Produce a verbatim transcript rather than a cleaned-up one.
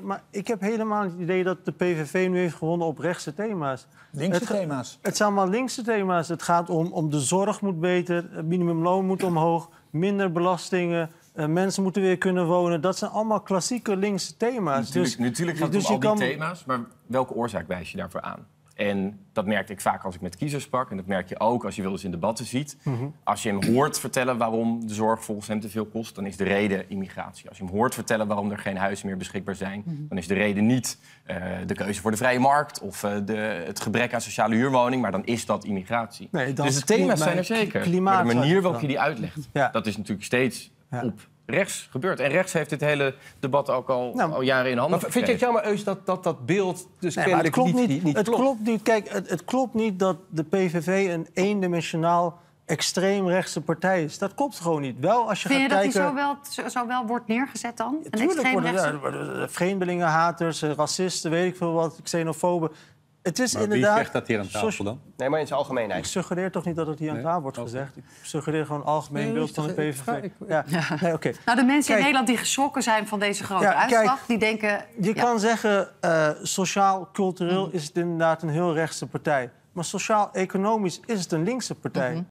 Maar ik heb helemaal niet het idee dat de P V V nu heeft gewonnen op rechtse thema's. Linkse het, thema's? Het zijn allemaal linkse thema's. Het gaat om, om de zorg moet beter, het minimumloon moet omhoog, minder belastingen, uh, mensen moeten weer kunnen wonen. Dat zijn allemaal klassieke linkse thema's. Natuurlijk, dus, natuurlijk gaat het dus om al die kan... thema's, maar welke oorzaak wijs je daarvoor aan? En dat merkte ik vaak als ik met kiezers sprak. En dat merk je ook als je wel eens in debatten ziet. Mm-hmm. Als je hem hoort vertellen waarom de zorg volgens hem te veel kost, dan is de reden immigratie. Als je hem hoort vertellen waarom er geen huizen meer beschikbaar zijn, mm-hmm. dan is de reden niet uh, de keuze voor de vrije markt of uh, de, het gebrek aan sociale huurwoning, maar dan is dat immigratie. Nee, dus de thema's zijn er zeker. Maar de manier waarop je die uitlegt, ja. dat is natuurlijk steeds ja. op rechts gebeurt. En rechts heeft dit hele debat ook al, nou, al jaren in handen. Maar vind je het jammer, Eus, dat dat, dat beeld dus nee, kennelijk het klopt niet, niet, niet het klopt? klopt niet. Kijk, het, het klopt niet dat de P V V een eendimensionaal extreemrechtse partij is. Dat klopt gewoon niet. Wel als je vind gaat je kijken... dat hij zo wel, zo wel wordt neergezet dan? Ja, tuurlijk worden ja, vreemdelingenhaters, racisten, weet ik veel wat, xenofoben. Het is maar inderdaad... wie zegt dat hier aan tafel dan? Nee, maar in zijn algemeenheid. Ik suggereer toch niet dat het hier aan nee? tafel wordt okay. gezegd. Ik suggereer gewoon een algemeen nee, beeld van de P V V. Ik... Ja. Nee, okay. Nou, de mensen kijk, in Nederland die geschrokken zijn van deze grote ja, uitslag, kijk, die denken... Je ja. kan zeggen, uh, sociaal-cultureel mm. is het inderdaad een heel rechtse partij. Maar sociaal-economisch is het een linkse partij. Mm-hmm.